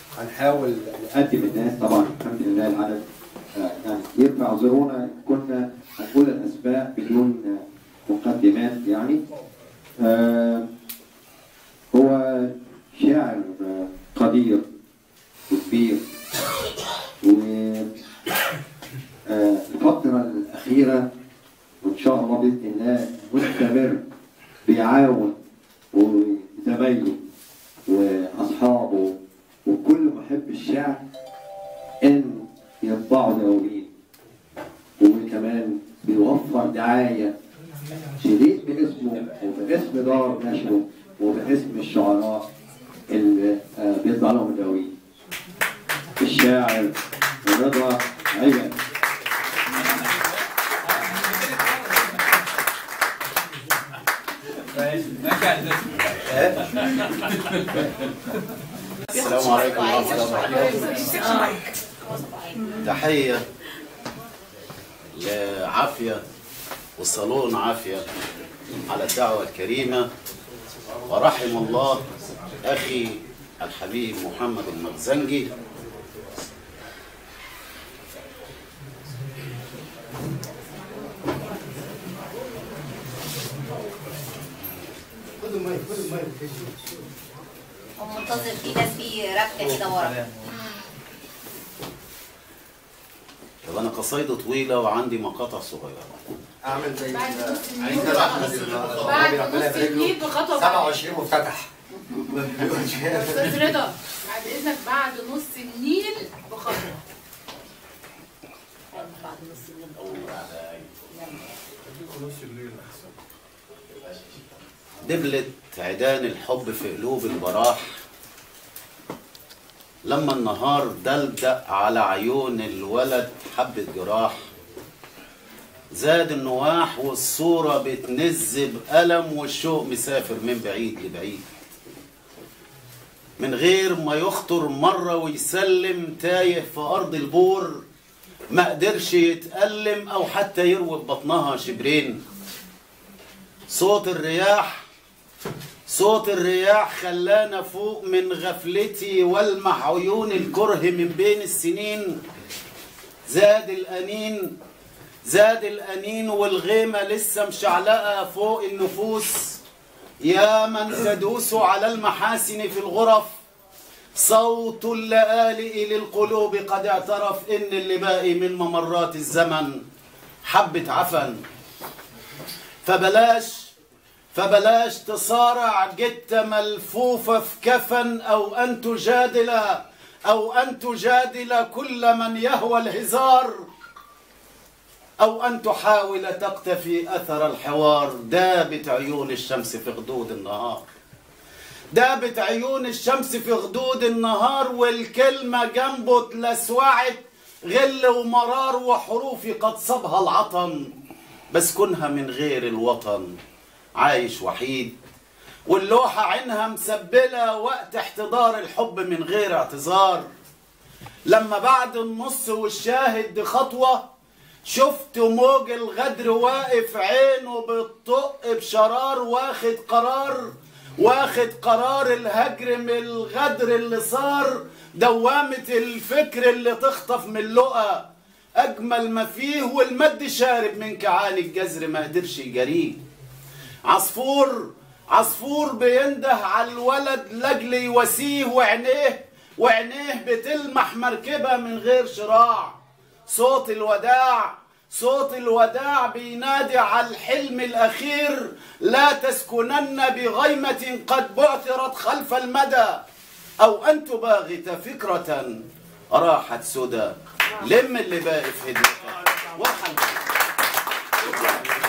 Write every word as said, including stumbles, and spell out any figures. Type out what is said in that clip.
هنحاول نقدم الناس. طبعا الحمد لله العدد يعني كتير، فاعذرونا كنا هنقول الاسماء بدون مقدمات يعني. آه هو شاعر قدير وكبير، والفترة الأخيرة وإن شاء الله بإذن الله مستمر بيعاون وزمايله وأصحابه وكل محب الشعر إن يطبعوا دواوين، وكمان بيوفر دعاية شديد باسمه وباسم دار نشره وباسم الشعراء اللي بيطلع لهم دواوين. الشاعر رضا عيان. السلام عليكم ورحمة الله وبركاته. تحية لعافية والصالون عافية على الدعوة الكريمة، ورحم الله أخي الحبيب محمد المرزنجي. ومنتظر في ناس في ركه كده ورا. طب انا قصيدة طويلة وعندي مقاطع صغيرة. اعمل زي عايز بعد نص النيل بخطوه سبعة وعشرين مفتتح. استاذ رضا بعد اذنك بعد نص النيل بخطوه. بعد نص النيل. دبلت عيدان الحب في قلوب البراح، لما النهار دلدق على عيون الولد حبة جراح، زاد النواح والصورة بتنز بألم والشوق مسافر من بعيد لبعيد، من غير ما يخطر مرة ويسلم تايه في أرض البور، ما قدرش يتألم أو حتى يروي ببطنها شبرين. صوت الرياح صوت الرياح خلانا فوق من غفلتي والمح عيون الكره من بين السنين. زاد الأنين زاد الأنين والغيمة لسه مشعلقة فوق النفوس، يا من تدوس على المحاسن في الغرف، صوت اللآلئ للقلوب قد اعترف إن اللي باقي من ممرات الزمن حبة عفن. فبلاش فبلاش تصارع جتة ملفوفة في كفن، أو أن تجادل أو أن تجادل كل من يهوى الهزار، أو أن تحاول تقتفي أثر الحوار. دابت عيون الشمس في غدود النهار دابت عيون الشمس في غدود النهار والكلمة جنبه اتلسوعت غل ومرار، وحروفي قد صبها العطن، بس كونها من غير الوطن عايش وحيد، واللوحة عينها مسبلة وقت احتضار الحب من غير اعتذار. لما بعد النص والشاهد دي خطوة، شفت موج الغدر واقف عينه بتطق بشرار، واخد قرار واخد قرار الهجر من الغدر اللي صار، دوامة الفكر اللي تخطف من اللقا أجمل ما فيه، والمد شارب من كعان الجزر ما قدرش يجريه. عصفور عصفور بينده على الولد لاجل يواسيه، وعينيه وعينيه بتلمح مركبة من غير شراع. صوت الوداع صوت الوداع بينادي على الحلم الأخير، لا تسكنن بغيمة قد بعثرت خلف المدى، أو أن تباغت فكرة راحت سدى. لم اللي باقي في هديتك وارحل.